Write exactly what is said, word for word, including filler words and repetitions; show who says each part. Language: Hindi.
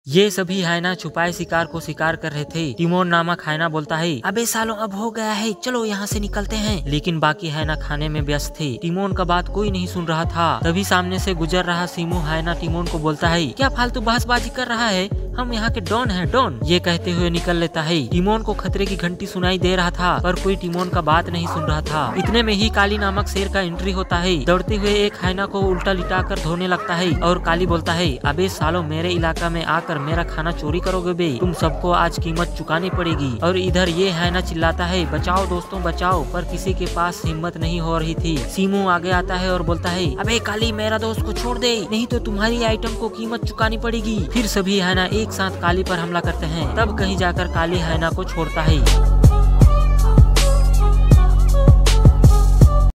Speaker 1: ये सभी हायना छुपाए शिकार को शिकार कर रहे थे। टिमोन नामक हायना बोलता है, अबे सालों अब हो गया है, चलो यहाँ से निकलते हैं। लेकिन बाकी हायना खाने में व्यस्त थे। टिमोन का बात कोई नहीं सुन रहा था। तभी सामने से गुजर रहा सीमू हायना टिमोन को बोलता है, क्या फालतू बहसबाजी कर रहा है, हम यहाँ के डॉन हैं डॉन। ये कहते हुए निकल लेता है। टिमोन को खतरे की घंटी सुनाई दे रहा था, पर कोई टिमोन का बात नहीं सुन रहा था। इतने में ही काली नामक शेर का एंट्री होता है। दौड़ते हुए एक हायना को उल्टा लिटा कर धोने लगता है और काली बोलता है, अबे सालों मेरे इलाका में आकर मेरा खाना चोरी करोगे बे, तुम सबको आज कीमत चुकानी पड़ेगी। और इधर ये हायना चिल्लाता है, बचाओ दोस्तों बचाओ, पर किसी के पास हिम्मत नहीं हो रही थी। सीमू आगे आता है और बोलता है, अबे काली मेरा दोस्त को छोड़ दे, नहीं तो तुम्हारी आइटम को कीमत चुकानी पड़ेगी। फिर सभी हायना एक साथ काली पर हमला करते हैं। तब कहीं जाकर काली हायना को छोड़ता है।